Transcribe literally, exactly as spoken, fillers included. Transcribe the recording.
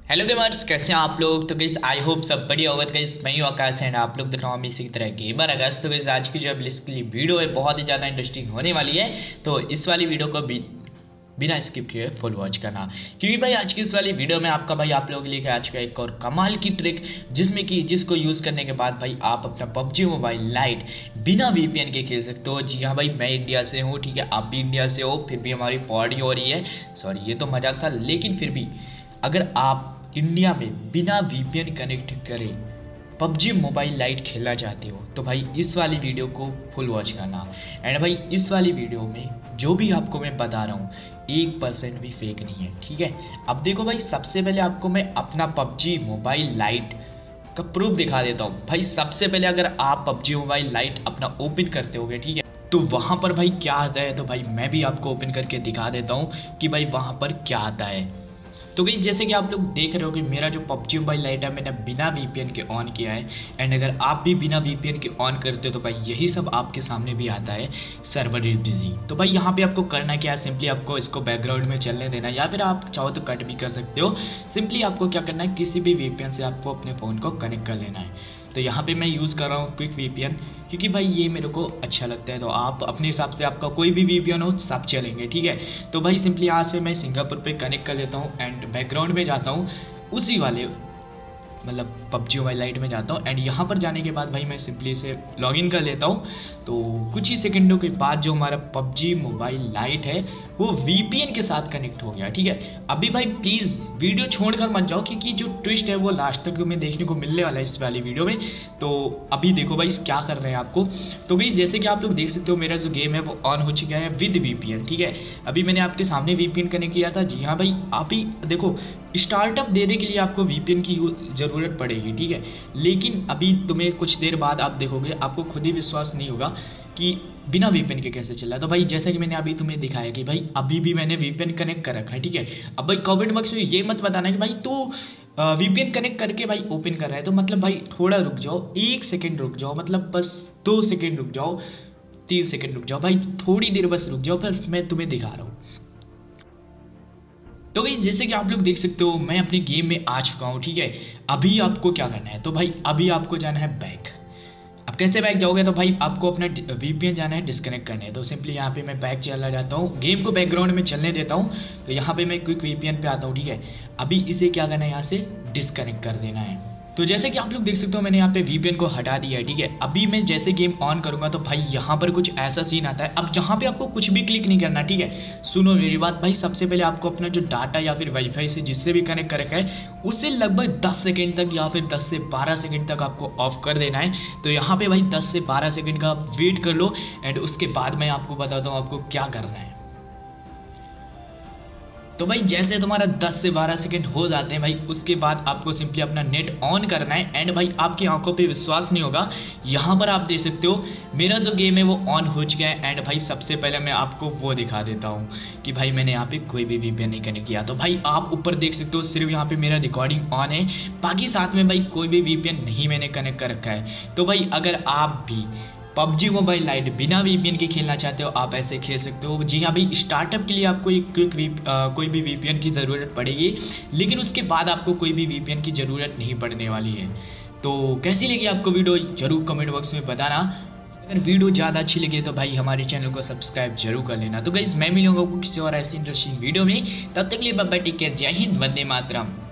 Hello gamers, कैसे हैं आप लोग। तो गाइस आई होप सब बढ़िया होगा। तो गाइस मैं ही आकाश एंड आप लोग देख रहा हूँ इसी तरह गेमर आकाश। तो गाइस आज की जो बेसिकली वीडियो है बहुत ही ज़्यादा इंटरेस्टिंग होने वाली है। तो इस वाली वीडियो को भी बिना स्किप किए फुल वॉच करना, क्योंकि भाई आज की इस वाली वीडियो में आपका भाई आप लोगों के लिए आज का एक और कमाल की ट्रिक, जिसमें कि जिसको यूज़ करने के बाद भाई आप अपना पबजी मोबाइल लाइट बिना वीपीएन के खेल सकते हो। जी हाँ भाई, मैं इंडिया से हूँ, ठीक है, आप भी इंडिया से हो, फिर भी हमारी पॉडी हो रही है। सॉरी ये तो मजाक था, लेकिन फिर भी अगर आप इंडिया में बिना वीपीएन कनेक्ट करे पबजी मोबाइल लाइट खेलना चाहते हो तो भाई इस वाली वीडियो को फुल वॉच करना। एंड भाई इस वाली वीडियो में जो भी आपको मैं बता रहा हूँ एक परसेंट भी फेक नहीं है, ठीक है। अब देखो भाई, सबसे पहले आपको मैं अपना पबजी मोबाइल लाइट का प्रूफ दिखा देता हूँ। भाई सबसे पहले अगर आप पबजी मोबाइल लाइट अपना ओपन करते होगे, ठीक है, तो वहाँ पर भाई क्या आता है, तो भाई मैं भी आपको ओपन करके दिखा देता हूँ कि भाई वहाँ पर क्या आता है। तो गई जैसे कि आप लोग देख रहे हो कि मेरा जो पबजी मोबाइल लाइट है मैंने बिना वीपीएन के ऑन किया है। एंड अगर आप भी बिना वीपीएन के ऑन करते हो तो भाई यही सब आपके सामने भी आता है, सर्वर इज बिजी। तो भाई यहाँ पे आपको करना क्या है, सिंपली आपको इसको बैकग्राउंड में चलने देना है, या फिर आप चाहो तो कट भी कर सकते हो। सिंपली आपको क्या करना है, किसी भी वीपीएन से आपको अपने फ़ोन को कनेक्ट कर लेना है। तो यहाँ पे मैं यूज़ कर रहा हूँ क्विक वीपीएन, क्योंकि भाई ये मेरे को अच्छा लगता है। तो आप अपने हिसाब से आपका कोई भी वीपीएन हो सब चलेंगे, ठीक है। तो भाई सिंपली यहाँ से मैं सिंगापुर पे कनेक्ट कर लेता हूँ एंड बैकग्राउंड में जाता हूँ, उसी वाले मतलब पबजी मोबाइल लाइट में जाता हूँ। एंड यहाँ पर जाने के बाद भाई मैं सिंपली इसे लॉगिन कर लेता हूँ। तो कुछ ही सेकंडों के बाद जो हमारा पबजी मोबाइल लाइट है वो वीपीएन के साथ कनेक्ट हो गया, ठीक है। अभी भाई प्लीज़ वीडियो छोड़कर मत जाओ, क्योंकि जो ट्विस्ट है वो लास्ट तक तुम्हें देखने को मिलने वाला है इस वाली वीडियो में। तो अभी देखो भाई क्या कर रहे हैं आपको। तो भाई जैसे कि आप लोग देख सकते हो मेरा जो गेम है वो ऑन हो चुका है विद वीपीएन, ठीक है। अभी मैंने आपके सामने वीपीएन कनेक्ट किया था। जी हाँ भाई, आप ही देखो, स्टार्टअप देने के लिए आपको वीपीएन की ज़रूरत पड़ेगी, ठीक है। लेकिन अभी तुम्हें कुछ देर बाद आप देखोगे आपको खुद ही विश्वास नहीं होगा कि बिना वीपीएन के कैसे चल रहा है। तो भाई जैसा कि मैंने अभी तुम्हें दिखाया कि भाई अभी भी मैंने वीपीएन कनेक्ट कर रखा है, ठीक है। अब भाई कमेंट बॉक्स में ये मत बताना कि भाई तो वीपीएन कनेक्ट करके भाई ओपन कर रहा है, तो मतलब भाई थोड़ा रुक जाओ, एक सेकेंड रुक जाओ, मतलब बस दो सेकेंड रुक जाओ, तीन सेकेंड रुक जाओ भाई, थोड़ी देर बस रुक जाओ, फिर मैं तुम्हें दिखा रहा हूँ। तो भाई जैसे कि आप लोग देख सकते हो मैं अपने गेम में आ चुका हूँ, ठीक है। अभी आपको क्या करना है, तो भाई अभी आपको जाना है बैक। अब कैसे बैक जाओगे, तो भाई आपको अपना वीपीएन जाना है डिस्कनेक्ट करने। तो सिंपली यहाँ पे मैं बैक चला जाता हूँ, गेम को बैकग्राउंड में चलने देता हूँ। तो यहाँ पे मैं क्विक वीपीएन पे आता हूँ, ठीक है। अभी इसे क्या करना है, यहाँ से डिस्कनेक्ट कर देना है। तो जैसे कि आप लोग देख सकते हो मैंने यहाँ पे वीपीएन को हटा दिया है, ठीक है। अभी मैं जैसे गेम ऑन करूँगा तो भाई यहाँ पर कुछ ऐसा सीन आता है। अब यहाँ पे आपको कुछ भी क्लिक नहीं करना, ठीक है। सुनो मेरी बात भाई, सबसे पहले आपको अपना जो डाटा या फिर वाईफाई से जिससे भी कनेक्ट कर रखा है उससे लगभग दस सेकेंड तक या फिर दस से बारह सेकेंड तक आपको ऑफ कर देना है। तो यहाँ पे भाई दस से बारह सेकेंड का आप वेट कर लो एंड उसके बाद मैं आपको बताता हूँ आपको क्या करना है। तो भाई जैसे तुम्हारा दस से बारह सेकंड हो जाते हैं भाई, उसके बाद आपको सिंपली अपना नेट ऑन करना है। एंड भाई आपकी आंखों पे विश्वास नहीं होगा, यहाँ पर आप देख सकते हो मेरा जो गेम है वो ऑन हो चुका है। एंड भाई सबसे पहले मैं आपको वो दिखा देता हूँ कि भाई मैंने यहाँ पे कोई भी वीपीएन नहीं कनेक्ट किया। तो भाई आप ऊपर देख सकते हो सिर्फ यहाँ पे मेरा रिकॉर्डिंग ऑन है, बाकी साथ में भाई कोई भी वीपीएन नहीं मैंने कनेक्ट कर रखा है। तो भाई अगर आप भी पबजी मोबाइल लाइट बिना वीपीएन के खेलना चाहते हो आप ऐसे खेल सकते हो। जी हाँ भाई, स्टार्टअप के लिए आपको एक क्विक वी कोई भी वीपीएन की ज़रूरत पड़ेगी, लेकिन उसके बाद आपको कोई भी वीपीएन की ज़रूरत नहीं पड़ने वाली है। तो कैसी लगी आपको वीडियो जरूर कमेंट बॉक्स में बताना। अगर वीडियो ज़्यादा अच्छी लगे तो भाई हमारे चैनल को सब्सक्राइब जरूर कर लेना। तो गाइस मैं मिलूंगा आपको किसी और ऐसी इंटरेस्टिंग वीडियो में, तब तक के लिए बाय बाय, टेक केयर, जय हिंद, वंदे मातरम।